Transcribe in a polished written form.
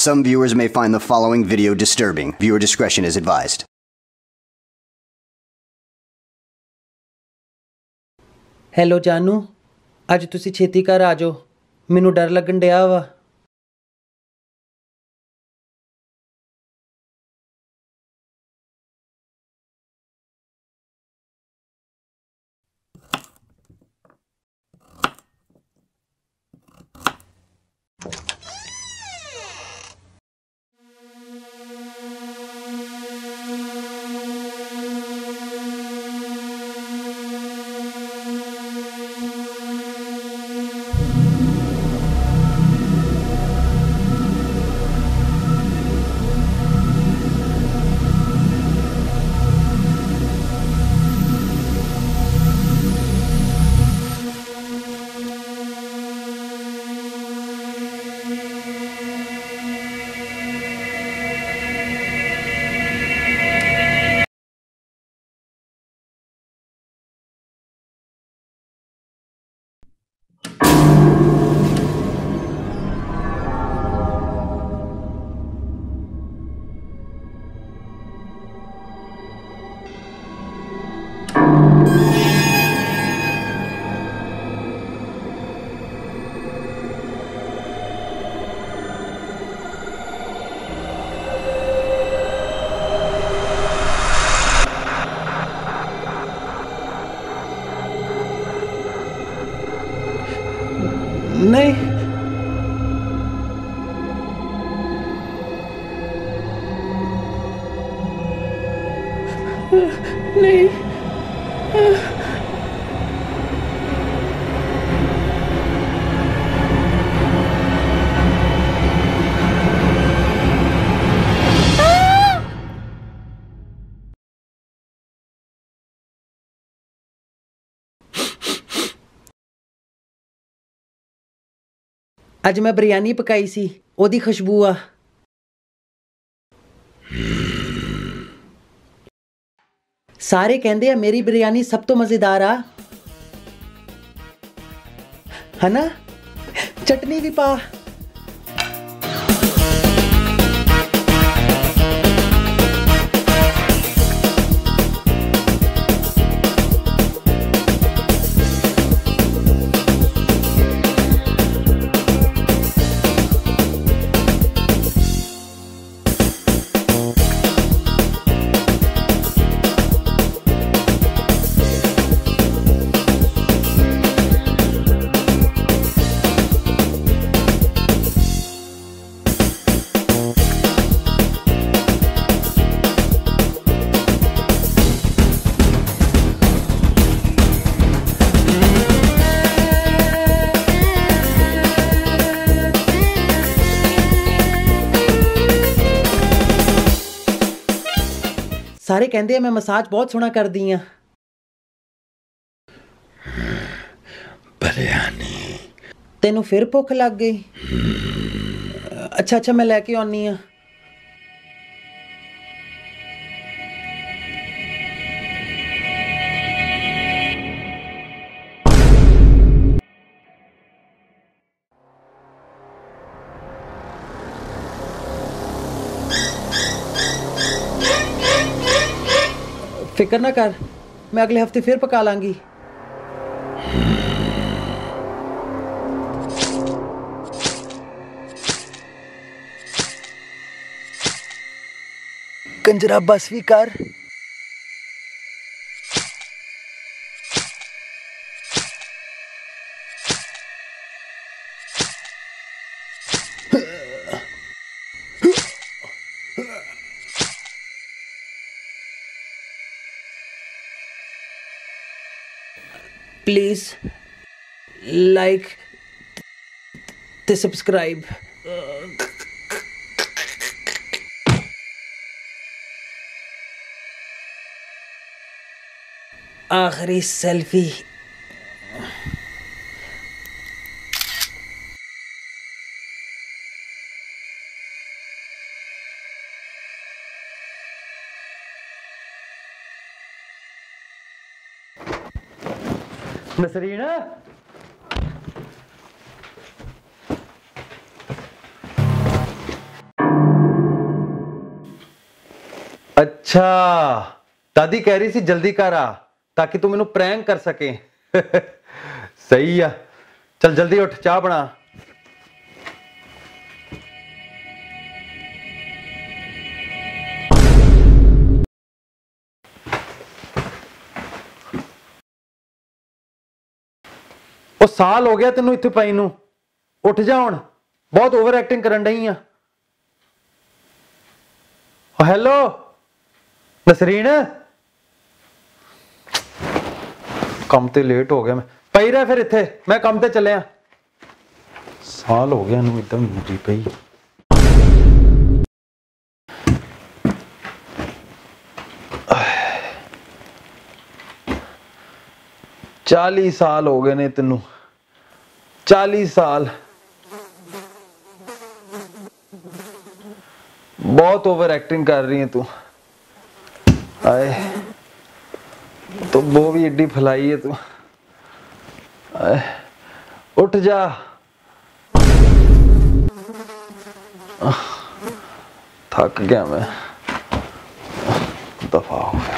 Some viewers may find the following video disturbing. Viewer discretion is advised. Hello जानू, अज तुसी छेती घर आ जाओ, मैनू डर लगन डया वा। नहीं, नहीं, अज मैं बिरयानी पकाई सी, ओदी खुशबू आ। सारे कहंदे आ मेरी बिरयानी सब तो मजेदार आ, है ना? चटनी भी पा। सारे कहंदे मैं मसाज बहुत सोहना कर दी हां। बिरयानी तेनू फिर भुख लग गई? अच्छा अच्छा, मैं लेके आनी हां। फिक्र ना कर, मैं अगले हफ्ते फिर पका लांगी। कंजरा बस भी कर। प्लीज लाइक ते सब्सक्राइब। आखिरी सेल्फी। नसरीन, अच्छा, दादी कह रही सी जल्दी कर आ ताकि तू मैनू प्रैंक कर सके। सही आ, चल जल्दी उठ, चाह बना। ਉਹ ਸਾਲ ਹੋ ਗਿਆ ਤੈਨੂੰ ਇੱਥੇ ਪਈ ਨੂੰ, ਉੱਠ ਜਾ ਹੁਣ, ਬਹੁਤ ਓਵਰ ਐਕਟਿੰਗ ਕਰਨ ਡਈ ਆ। ਹੈਲੋ ਨਸਰੀਨ, ਕੰਮ ਤੇ ਲੇਟ ਹੋ ਗਿਆ ਮੈਂ, ਪਈ ਰਹਿ ਫਿਰ ਇੱਥੇ, ਮੈਂ ਕੰਮ ਤੇ ਚੱਲਿਆ। ਸਾਲ ਹੋ ਗਿਆ ਇਹਨੂੰ ਇਦਾਂ ਮੁੱਦੀ ਪਈ। चाली साल हो गए ने तेनू, 40 साल, बहुत ओवर एक्टिंग कर रही है तू। आए तो वो भी एडी फैलाई है तू। आए उठ जा, थक गया मैं, दफा हो।